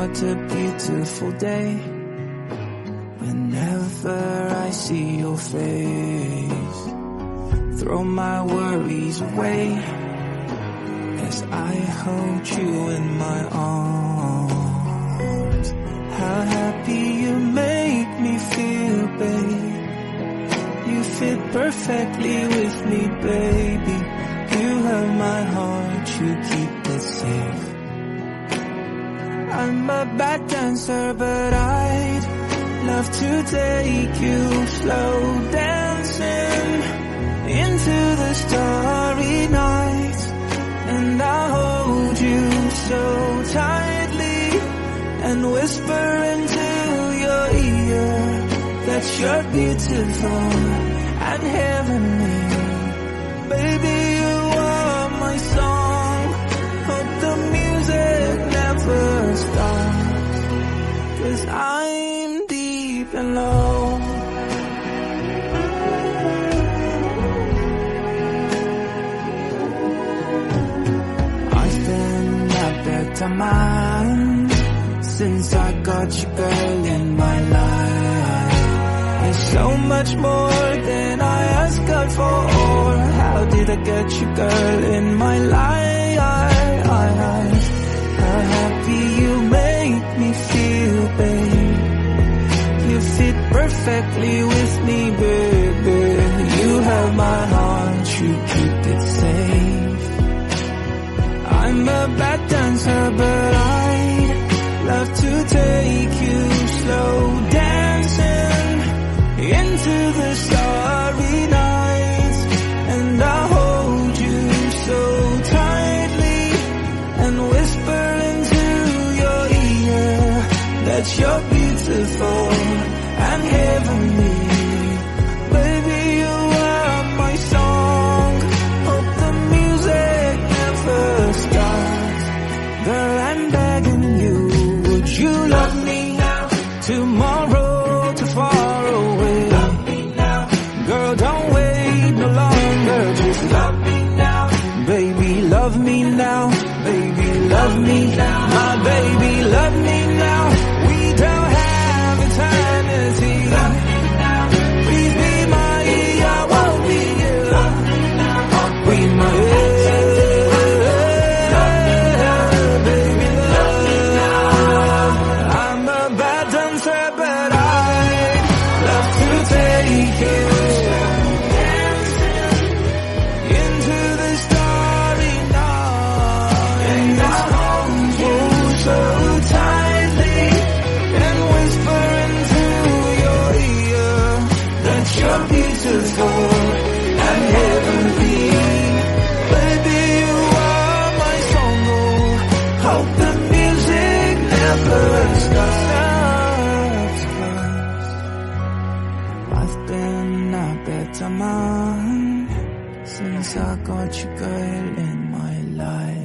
what a beautiful day. Whenever I see your face, throw my worries away as I hold you in my arms. How happy you make me feel, babe. You fit perfectly with me, baby. You have my heart, you keep it safe. I'm a bad dancer, but I'd love to take you slow dancing into the starry night. And I'll hold you so tightly and whisper into your ear that you're beautiful and heavenly. Baby, you are my song. Hope the music never stops, 'cause I'm deep and low. I've been a better man since I got you, girl, in my life. And so much more than I asked God for. How did I get you, girl, in my life? How happy you make me feel, babe. You fit perfectly with me, baby. You have my heart, you keep it safe. I'm a bad dancer, but I'd love to take you slow dancing into the starry night. And I'll hold you so tightly and whisper into your ear that you're beautiful and heavenly. Baby, you are my song. Hope the music never stops. Girl, I'm begging you, would you love me now? Tomorrow too far away. Love me now. Girl, don't wait no longer. Just love me now. Baby, love me now. Baby, love me now. My baby, love me now. We don't have eternity. Love me now. Please be my I won't be you. Love me now. We might. Baby, love me now. I'm a bad dancer, but I'd love to take you into the starry night. And I'll hold you so tightly and whisper into your ear that you're beautiful and heavenly. Baby, you are my song. Oh, hope the music never stops. I've been a better man since I got you, girl, in my life.